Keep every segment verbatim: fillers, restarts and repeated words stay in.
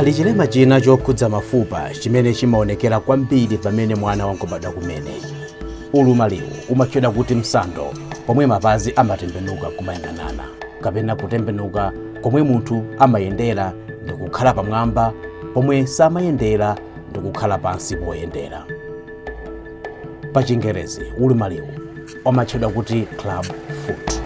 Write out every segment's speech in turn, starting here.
Pali chilema china chokhudza mafupa chimene chimaonekera kwambiri pamene mwana wangobadwa kumene. Ulumaliwu umatchedwa kuti msando, pomwe mapazi amatembenuka kumayang'anana, kapena kutembenuka komwe munthu amayendera ndi kukhala pamwamba, pomwe samayendera ndi kukhala pansi poyendera. Pa Chingerezi, ulumaliwu umatchedwa kuti club foot.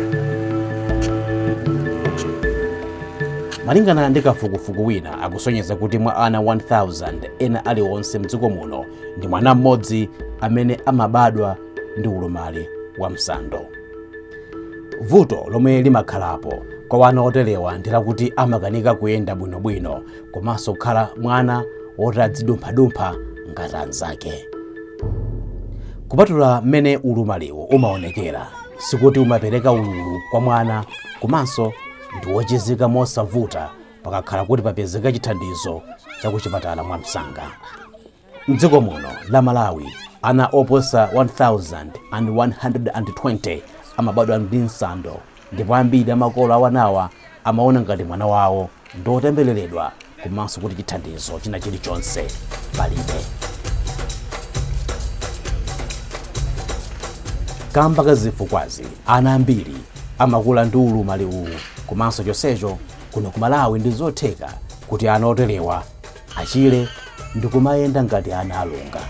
Malingana ndi kafukufuku wina akusonyeza kuti mwa ana one thousand ena aliwonse mdziko muno ndi mwana mmodzi amene amabadwa ndi ulumali wa msando. Vuto lomwe limakhalapo kwa wana oterewa ndi lakuti amakanika kuyenda bwinobwino komanso kukhala mwana wotadzidumphadumpha ngati anzake. Kupatula mmene ulumaliwu umaonekera, sikuti umapereka ululu kwa mwana komanso ndi wochizika mosavuta pakakhala kuti papezeka chithandizo chakuchipatala mwamsanga. Mdziko muno la Malawi, ana oposa one thousand one hundred twenty amabadwa ndi msando, ndipo ambiri amakolo awanawa amaona ngati mwana wawo ndi otembereredwa komanso kuti chithandizo china chilichonse palibe. Kamba ka zifukwazi, ana ambiri amakula ndi ulumaliwu, komanso chonsecho kuno ku Malawi ndi zotheka kuti ana oterewa achire ndi kumayenda ngati ana alunga.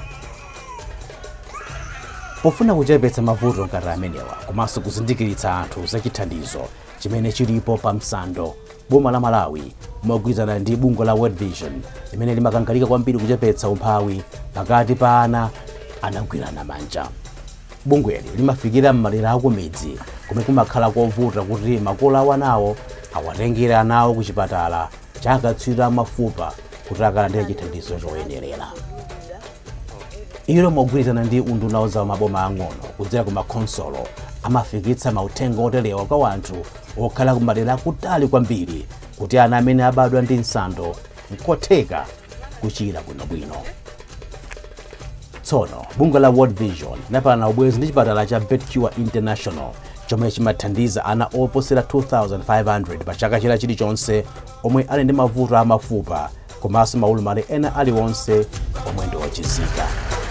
Pofuna kuchepetsa mavuto ngati amenewa komanso kuzindikiritsa anthu za chithandizo chimene chilipo pa msando, boma la Malawi mogwirizana ndi bungwe la World Vision limene limakangalika kwambiri kuchepetsa umphawi pakati pa ana anagwirana manja. Bungweli limafikira m'madera akumidzi komwe kumakhala kovuta kuti makolo awanawo awatengere anawo ku chipatala chakatswiri mafupa kuti akalandire chithandizo choyenerera. Ilo mogwirizana ndi unduna wa maboma ang'ono kudzera ku makonsolo amafikitsa mauthenga oterewa kwa anthu okhala ku madera akutali kwambiri kuti ana amene abadwa ndi msando nkotheka kuchira bwinobwino. Tsono bungwe la World Vision linapana ubwezi ndi chipatala cha Betcure International chomwe chimathandiza ana oposera two thousand five hundred pa chaka chila chilichonse omwe ali ndi mavuto amafupa komanso maulumali ena aliwonse omwe ndi ochizika.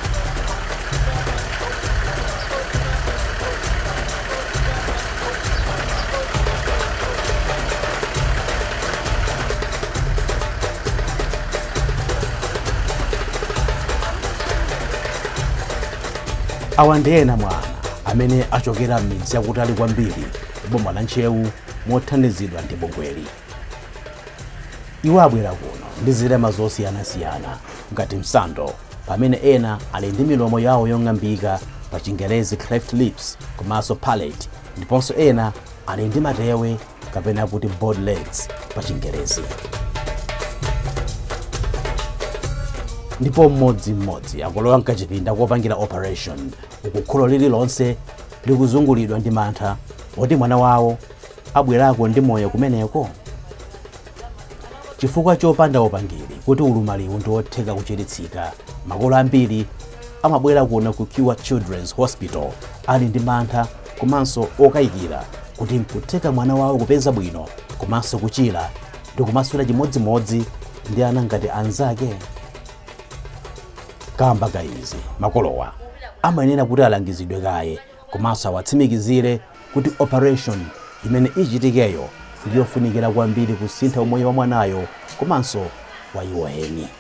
Awa ndi ena mwa ana amene achokera m'midzi yakutali kwambiri boma la Nchewu mothandizidwa ndi bungweli. Iwo abwera kuno ndi zilema zosiyanasiyana ngati msando, pamene ena ali ndi milomo yawo yong'ambika, pa Chingerezi cleft lips komanso palate, ndiponso ena ali ndi matewe kapena kuti bow legs pa Chingerezi. Ndipo mmodzi mmodzi akulowa mkachipinda kopangira operation, uku kholo lililonse likuzungulidwa ndi mantha oti mwana wawo abwerako ndi moyo kumeneko. Chifukwa chopanda upangiri kuti ulumaliwu ndi otheka kuchiritsika, makolo ambiri amabwera kuno ku Cure Children's Hospital ali ndi mantha komanso okayikira kuti nkutheka mwana wawo kupeza bwino komanso kuchira ndi kumasula chimodzimodzi ndi ana ngati anzake. Kamba ka izi, makolowa amayenera kuti alangizidwe kaye komanso awatsimikizire kuti operation imene ichitikeyo ndiyofunikira kwambiri kusintha umoyo wa mwanayo komanso wa iwo eni.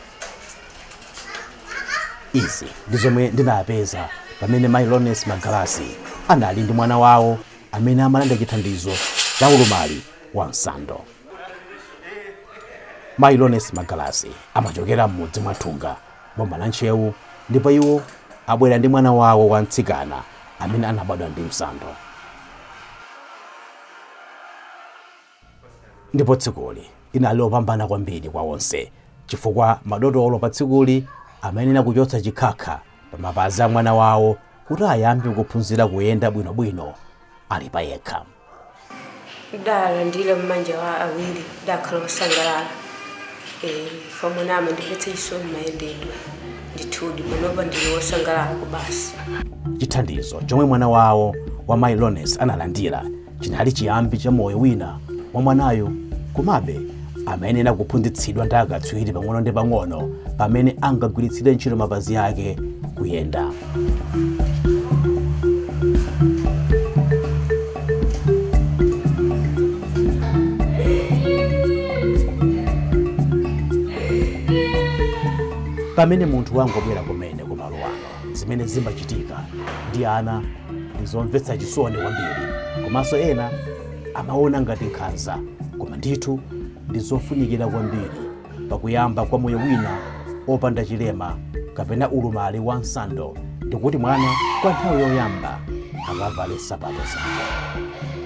Izi ndi zomwe ndinapeza pamene Mayi Lones Magalasi anali ndi mwana wawo amene amalanda chithandizo cha ulumali wa msando. Mayi Lones Magalasi amachokera m'mudzi mwa Thunga, boma la Nchewu, ndipo iwo abwera ndi mwana wawo wa mtsikana amene anabadwa ndi msando. Ndipo tsikuli linali lopambana kwambiri kwa onse, chifukwa madotolo pa tsikuli amayenera kuchotsa chikhakha pa mapazi a mwana wawo kuti ayambe kuphunzira kuyenda bwinobwino ali pa yekha. Dala ndile mmanja wa awiri dakhala osangalala. Eh, famunama ndiphethe isoni mayendedwe ndithudi panopa ndili wosangalala kubasi. Chithandizo chomwe mwana wawo wa Mayi Lones analandira chinali chiyambi cha moyo wina wa mwanayo, komabe amayenera kuphunzitsidwa ndi akatswiri pang'ono ndi pang'ono pamene angagwiritsire ntchito mapazi ake kuyenda. Pamene munthu wangobwera kumene kumalo ano, zimene zimachitika ndi ana ndizomvetsa chisoni kwambiri, komanso ena amaona ngati nkhanza, koma ndithu ndizofunikira kwambiri pakuyamba kwa moyo wina opanda chilema kapena ulumali wa nsando, ndikuti mwana kwa nthawi yoyamba akavale sapato zake.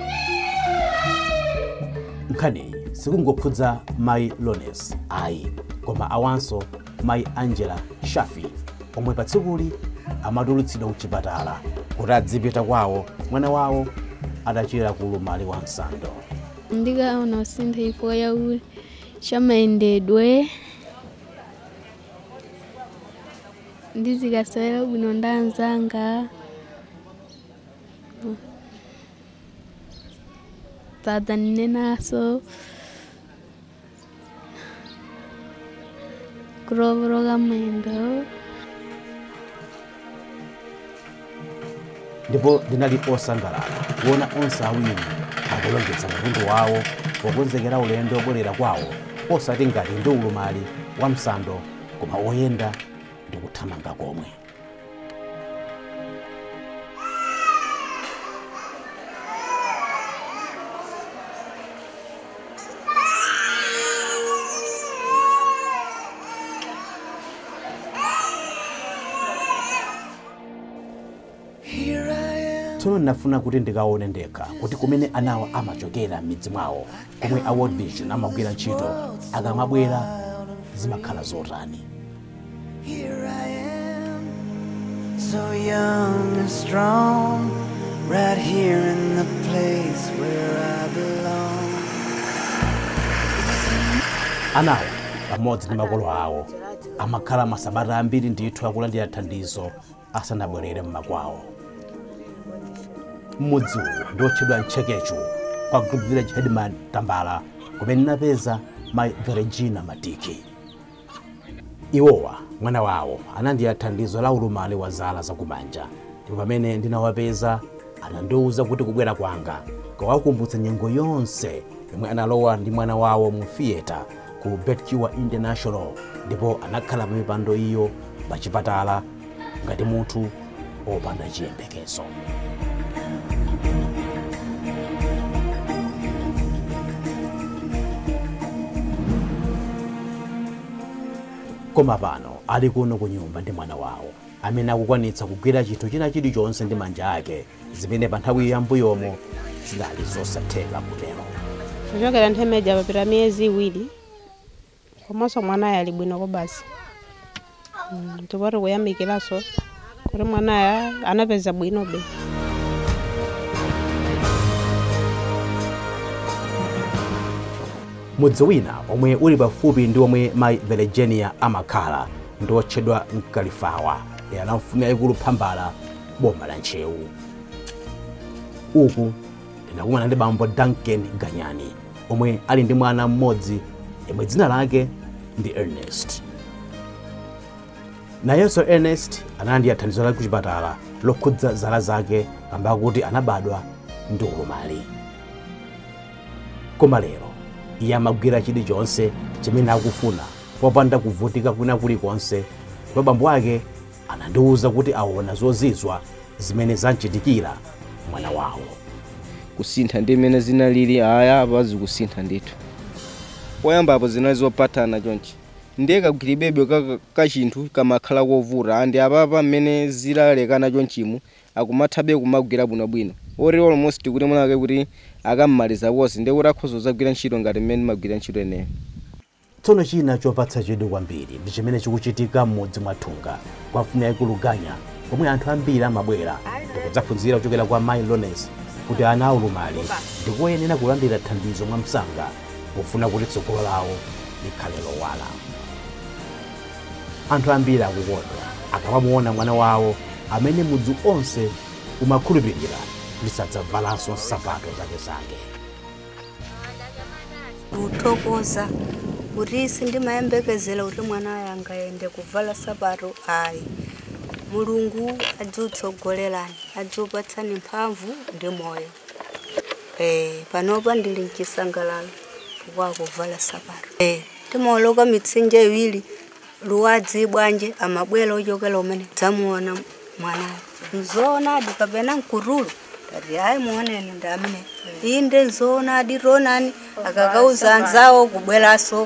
Nkhani sikungokhudza mayi Lones ayi, koma awanso mayi Angela Shafi, omwe pa tsikuli amatulutsidwa kuchipatala kuti adzipita kwawo mwana wawo adachira ku ulumali wa nsando. Ndikaona usintha chifukwa chakuti chamayendedwe ndizikasewera bwino ndi anzanga, dzadza ndinenaso kurovoroka mwendo. Ndipo ndinali osangalala kuona onse awiri akulongedza katundu wawo pokonzekera ulendo obwerera kwawo, osati ngati ndi ulumali wa msando koma oyenda ndi kuthamanga komwe. Tsono ndinafuna kuti ndikaone ndekha kuti kumene anawa amachokera m'midzi mwawo, komwe a World Vision amagwira ntchito, akamabwera zimakhala zotani. Here I am, so young and strong, right here in the place where I belong. Anawa pamodzi ndi makolo awo amakhala masabata ambiri ndithu akulandira thandizo asanabwerere m'makwawo. Mmudzi uwu ndi otchedwa Nchekechu kwa Group Village Headman Tambala, kumene napeza mayi Virginia Matiki. Iwowa mwana wawo anandira thandizo la ulumali wa zala zakumanja, ndipo pamene ndinawapeza anandiwuza kuti kubwera kwanga kwawakumbutsa nyengo yonse yomwe analowa ndi mwana wawo mu theater ku Betcure International, ndipo anakhala pa mipando iyo pa chipatala ngati munthu opanda chiyembekezo. Koma pano ali kuno ku nyumba ndi mwana wawo amene akukwanitsa kugwira chinthu china chilichonse ndi manja ake, zimene pa nthawi yambuyomo zinali zosatheka kutero. Kuchokera nthemeja papita miyezi iwiri, komanso mwanayo ali bwinoko basi. Tipoti kuyamikiranso kuti mwanayo anapeza bwinobe. Mudzi wina omwe uli pafupi ndi omwe mayi Virginia amakhala ndi otchedwa Nkalifawa, yana mfumu yayikulu Phambala, boma la Nchewu. Uku ndinakumana ndi bambo Duncan Ganyani, omwe ali ndi mwana mmodzi yemwe dzina lake ndi Ernest. Nayenso Ernest analandira thandizo la kuchipatala lokhudza zala zake kamba kuti anabadwa ndi ulumali. Koma lero iye amagwira chilichonse chimene akufuna popanda kuvutika kwina kulikonse, ndipo bambo ake anandiwuza kuti aona zozizwa zimene zanchitikira mwana wawo. Kusintha ndi mene zinalili aya apazi kusintha ndithu. Poyamba apo zinali zopatana chonchi, ndiye kagwiribebe ka chinthu kamakhala kovuta, andi apapa mmene zilalekana chonchimu akumathabe kumagwira bwinobwino. Ori almost kuti munake kuti akammaliza wonse ndiye kuti akhoza kugwira ntchito ngati mmene magwira ntchito eneyo. Tsono china chopatsa chidwi kwambiri ndi chimene chikuchitika m'mudzi mwathunga kwa mfumu yayikulu Ganya, omwe anthu ambiri amabwera ndikudzaphunzira kuchokera kwa mayi Lones kuti ana aulumali ndikoyenera kulandira thandizo mwa msanga pofuna kuti tsogolo lawo likhale lowala. Anthu ambiri akukondwa akamamuona mwana wawo amene mudzi onse umakhulupirira lisadzavalanso nsapato zake zake. uthokoza kuti sindimayembekezera kuti mwana yanga ende kuvala sapato ayi. Mulungu adzutsogolerani, adzupatsani mphamvu ndi moyo. Eh, panopa ndili mchisangalalo kwa kuvala sapato. Eh, timoloka mitsinje iwiri luwadzi bwanje amabwelo ochokera umene dzamuona mwana. Nzona dikapena nkurulu. Tati hayi muoneni ndamene. Inde nzona dironani akakauza anzawo kubwelaso.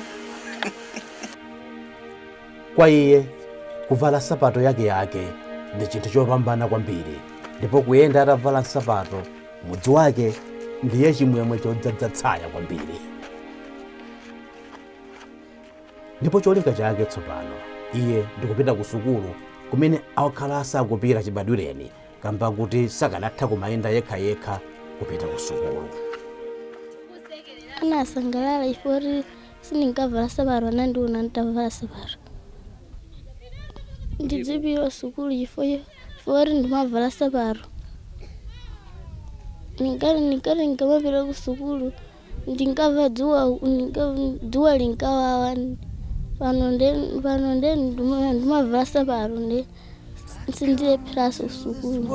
Kwa iye kuvala sapato yake yake ndi chinthu chopambana kwambiri, ndipo kuyenda atavala sapato mudzi wake ndiye chimwemwe chodzaza tsaya kwambiri. Ndipo cholinga chake tsopano iye ndikupita ku sukulu kumene akhala sakupita chibadwireni kamba kuti sakanatha kumayenda yekha yekha kupita ku sukulu. Anasangalala ifori sininkavala sapato nandiona nditavala sapato. Ndidzipita sukulu ifo fori ndimavala sapato. Nikali nikali nikamapita ku sukulu ndingava dzuwa dzuwa linkawawa pano nde pano nde ndimavala sapato nde sindilephera sukulu.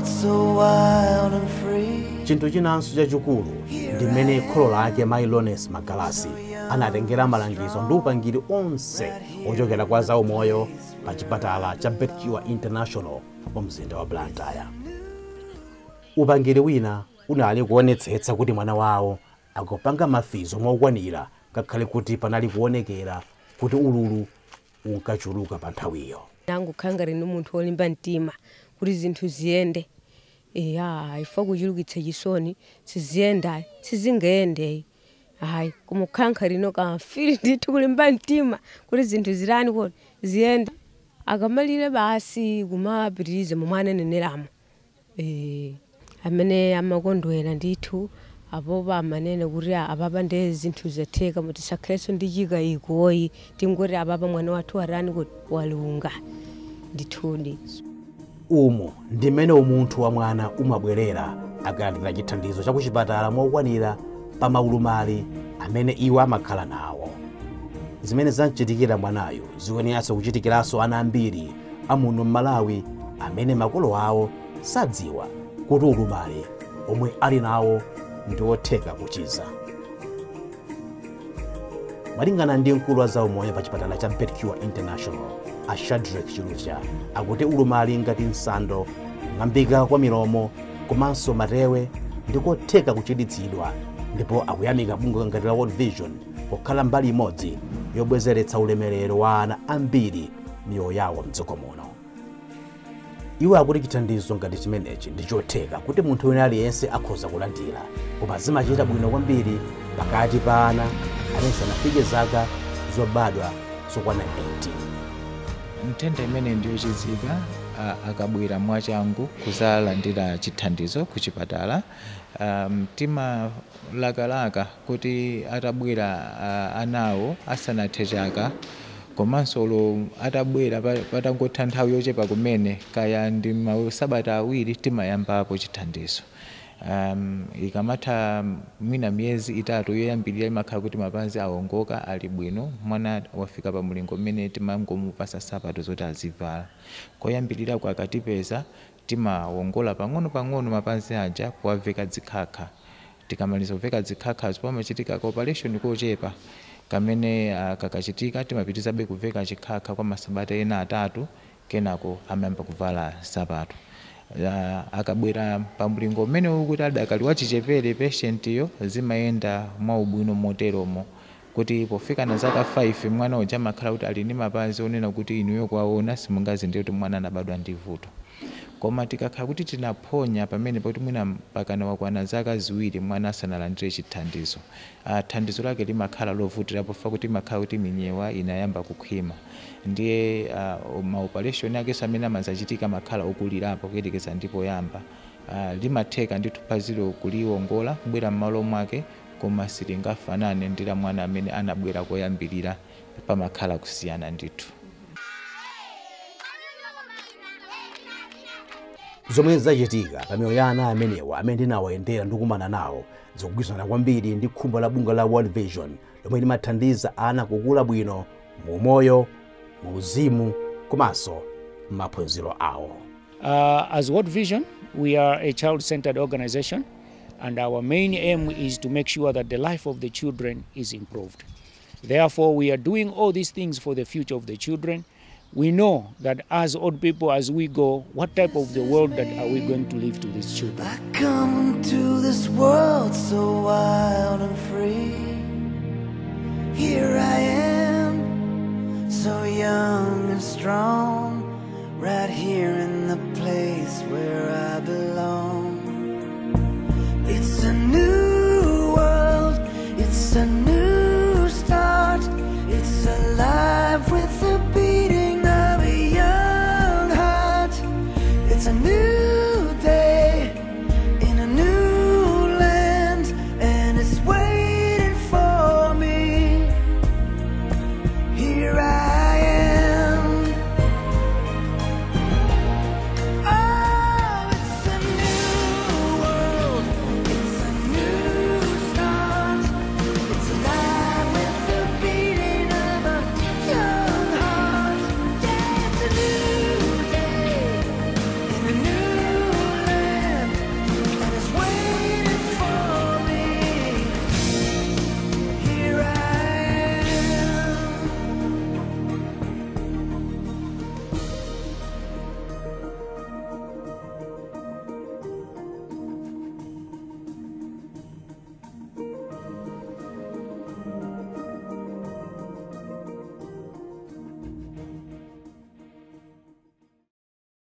Chinthu chinanso chachikulu ndi mmene kholo lake Mayi Lones Magalasi anatengera malangizo ndi upangiri onse ochokera kwa zaumoyo pa chipatala cha Betcure International mu mzinda wa Blantyre. Upangiri wina unali kuonetsetsa kuti mwana wawo akupanga mafizo mokwanira ngakhale kuti panali kuonekera kuti ululu unkachuluka pa nthawiyo. Nangu khangari ni munthu olimba mtima kuti zinthu ziyende. Eya ifa kuchulukitsa chisoni siziyenda sizingende. Hayi kumukhankari no kamfiri ndithu kulimba mtima kuti zinthu zirani kuti ziyenda. Akamalire basi kumapitirize mumwana nenelamo. Eh amene amakondwera ndithu apo bamanene kuti ababa nde zinthu zatheka muti sakreso ndichika ikoyi tingoti ababa mwana wathu arani kuti walunga ndithudi. Umu ndi mmene umunthu wa mwana umabwerera akalandira chithandizo cha kuchipatala mokwanira pa maulumali amene iwo amakhala nawo. Zimene zanchitikira mwanayo zikuyeneranso kuchitikiranso ana ambiri amuno m'Malawi amene makolo awo sadziwa kuti ulumali omwe ali nawo ndi otheka kuchiza. Malingana ndi mkulu wa zaumoyo pa chipatala cha Betcure International a Shadrack Chilufya akuti ulumali ngati nsando, ng'ambika kwa milomo komanso matewe ndi kotheka kuchititsidwa, ndipo akuyamika bungwe ngati la World Vision kukhala mbali imodzi yobwezeretsa ulemerero wa ana ambiri miyoyo yawo mdziko muno. Iwo akuti chithandizo ngati chimenechi ndi chotheka kuti munthu wina aliyense akhoza kulandira, koma zimachita bwino kwambiri pakati pa ana amene sanafike zaka zobadwa zokwana eighteen. Nthenda imene ndiyochizika akabwera mwachangu kuzalandira chithandizo kuchipatala. Um, tima lakalaka kuti atabwera uh, anawo asanathe chaka komanso lo atabwera patangotha nthawi yochepa kumene kaya ndi masabata awiri timayambapo chithandizo. Um, ikamatha mwina miyezi itatu yoyambirira imakhala kuti mapazi awongoka ali bwino, mwana wafika pa mulingo mmene timangomupasa sapato zoti azivala. Koyambirira kwa akatipeza timawongola pang'ono pang'ono mapazi aja kuwaveka dzikhakha. Tikamaliza kuveka dzikhakha pamachitika ka operation kochepa kamene uh, kakachitika timapitizabe kuveka chikhakha kwa masabata ena atatu kenako amayamba kuvala sapato. Uh, akabwera pamulingo mmene ukuti adakali wachichepere patient yo zimayenda mwaubwino moteromo kuti pofika na zaka five mwana uja makhala kuti ali ndi mapazi onena kuti inuyo kwaona simungazi ndiye kuti mwana anabadwa ndi vuto. Koma tikakhala kuti tinaphonya pamene poti mwina pakana wakwana zaka ziwiri mwana asanalandire chithandizo, uh, thandizo lake limakhala lovutira pofa kuti makhala kuti minyewa inayamba kukhwima. Ndiye uh, maoperation ake samene amazachitika makhala okulirapo kuyelekeza ndipo yamba. Uh, limatheka ndithu phazilo kuliwongola kubwera m'malo mwake koma silingafanane ndi la mwana amene anabwera koyambirira pamakhala kusiyana ndithu. zomwe zachitika pa miyoyo ya ana amenewa amene ndinawayendera ndikumana nawo zikugwirizana kwambiri ndi khumbo la bungwe la World Vision lomwe limathandiza ana kukula bwino mu moyo, mu uzimu komanso m'maphunziro awo. Uh, as World Vision, we are a child-centered organization, and our main aim is to make sure that the life of the children is improved. Therefore, we are doing all these things for the future of the children. We know that as old people, as we go, what type of the world that are we going to leave to these children? I come to this world so wild and free. Here I am, so young and strong, right here in the place where I belong. It's a new world, it's a new start, it's alive with the beating of a young heart. It's a new